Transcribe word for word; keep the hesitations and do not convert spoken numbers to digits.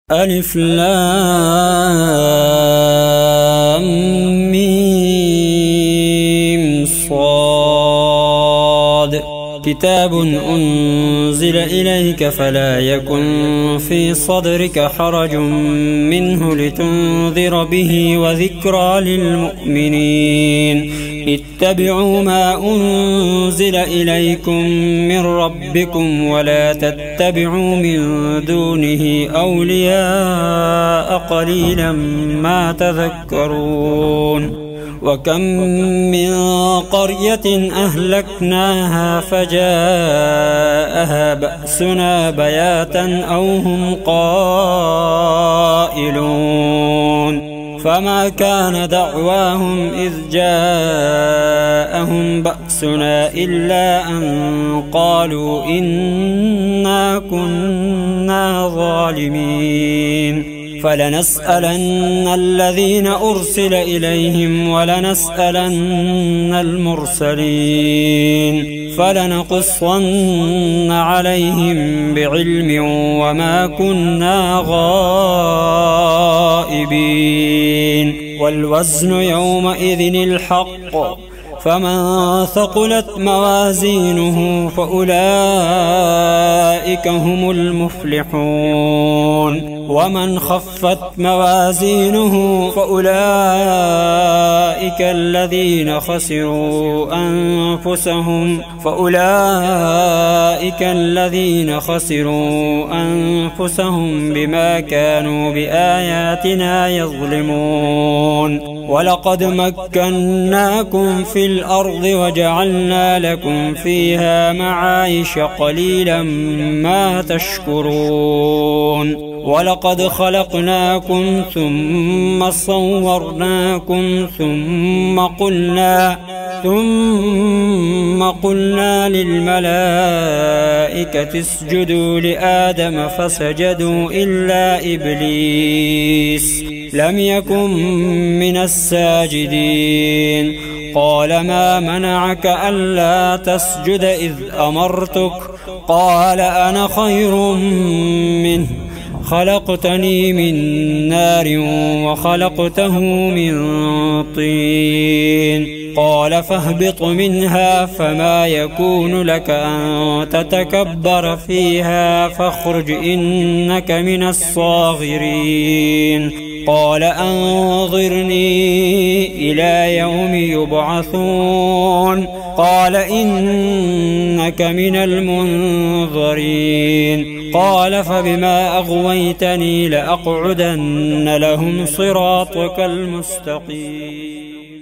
ألف لام ميم صاد كتاب أنزل إليك فلا يكن في صدرك حرج منه لتنذر به وذكرى للمؤمنين اتبعوا ما أنزل إليكم من ربكم ولا تتبعوا من دونه أولياء قليلا ما تذكرون وكم من قرية أهلكناها فجاءها بأسنا بياتا أو هم قائلون فما كان دعواهم إذ جاءهم بأسنا إلا أن قالوا إنا كنا ظالمين فلنسألن الذين أرسل إليهم ولنسألن المرسلين فلنقصن عليهم بعلم وما كنا غائبين والوزن يومئذ الحق فمن ثقلت موازينه فأولئك هم المفلحون ومن خفت موازينه فأولئك الذين خسروا أنفسهم فأولئك الذين خسروا أنفسهم بما كانوا بآياتنا يظلمون ولقد مكناكم في الأرض وجعلنا لكم فيها معايش قليلا ما تشكرون ولقد خلقناكم ثم صورناكم ثم قلنا ثم قلنا للملائكة اسجدوا لآدم فسجدوا إلا إبليس لم يكن من الساجدين قال ما منعك ألا تسجد إذ أمرتك قال أنا خير منه خلقتني من نار وخلقته من طين قال فاهبط منها فما يكون لك أن تتكبر فيها فاخرج إنك من الصاغرين قال أنظرني إلى يوم يبعثون قال إنك من المنظرين قال فبما أغويتني لأقعدن لهم صراطك المستقيم.